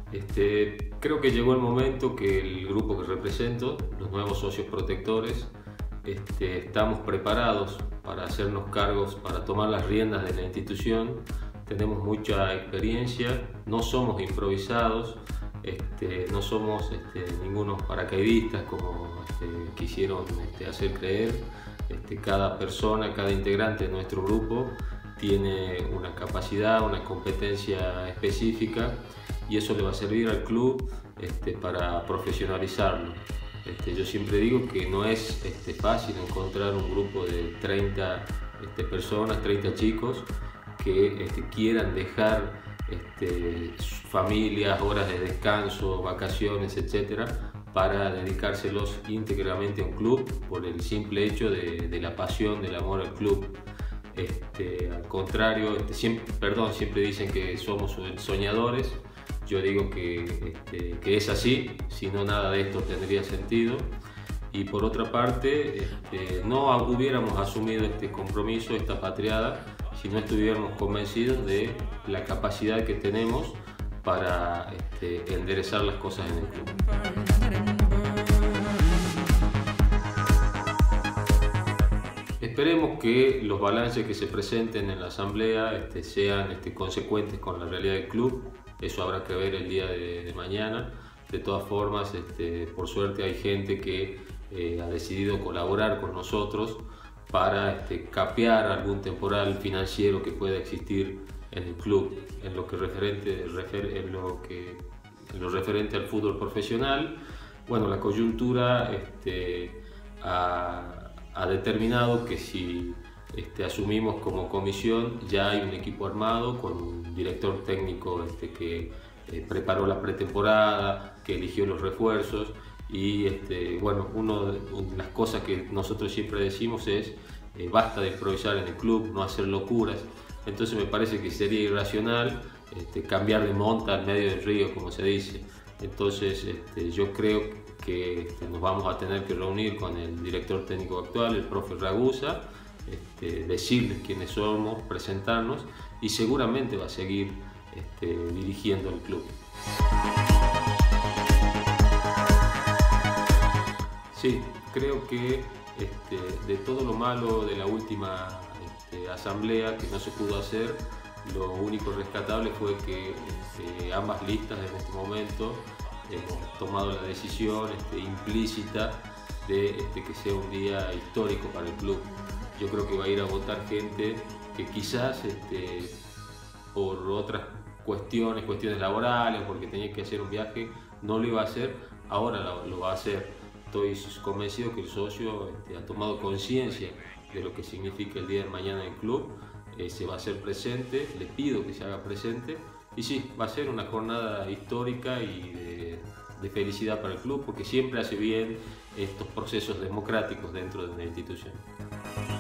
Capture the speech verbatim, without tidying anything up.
Este, creo que llegó el momento que el grupo que represento, los nuevos socios protectores, este, estamos preparados para hacernos cargos, para tomar las riendas de la institución. Tenemos mucha experiencia, no somos improvisados, este, no somos este, ningunos paracaidistas como este, quisieron este, hacer creer. Este, cada persona, cada integrante de nuestro grupo tiene una capacidad, una competencia específica y eso le va a servir al club este, para profesionalizarlo. Este, yo siempre digo que no es este, fácil encontrar un grupo de treinta este, personas, treinta chicos que este, quieran dejar este, sus familias, horas de descanso, vacaciones, etcétera, para dedicárselos íntegramente a un club por el simple hecho de, de la pasión, del amor al club. Este, al contrario, este, siempre, perdón, siempre dicen que somos soñadores. Yo digo que, este, que es así, si no nada de esto tendría sentido. Y por otra parte, este, no hubiéramos asumido este compromiso, esta patriada, si no estuviéramos convencidos de la capacidad que tenemos para este, enderezar las cosas en el club. Esperemos que los balances que se presenten en la asamblea este, sean este, consecuentes con la realidad del club. Eso habrá que ver el día de, de mañana. De todas formas, este, por suerte hay gente que eh, ha decidido colaborar con nosotros para este, capear algún temporal financiero que pueda existir en el club, en lo que referente, refer, en lo que, en lo referente al fútbol profesional. Bueno, la coyuntura este, ha, ha determinado que si este, asumimos como comisión, ya hay un equipo armado con un director técnico este, que eh, preparó la pretemporada, que eligió los refuerzos y este, bueno, una de las cosas que nosotros siempre decimos es eh, basta de improvisar en el club, no hacer locuras. Entonces me parece que sería irracional este, cambiar de monta al medio del río, como se dice. Entonces este, yo creo que este, nos vamos a tener que reunir con el director técnico actual, el profe Ragusa, este, decirles quiénes somos, presentarnos y seguramente va a seguir este, dirigiendo el club. Sí, creo que este, de todo lo malo de la última este, asamblea que no se pudo hacer, lo único rescatable fue que este, ambas listas en este momento hemos tomado la decisión este, implícita de este, que sea un día histórico para el club. Yo creo que va a ir a votar gente que quizás este, por otras cuestiones, cuestiones laborales, porque tenía que hacer un viaje, no lo iba a hacer, ahora lo, lo va a hacer. Estoy convencido que el socio este, ha tomado conciencia de lo que significa el día de mañana en el club, eh, se va a hacer presente, le pido que se haga presente y sí, va a ser una jornada histórica y de, de felicidad para el club porque siempre hace bien estos procesos democráticos dentro de la institución.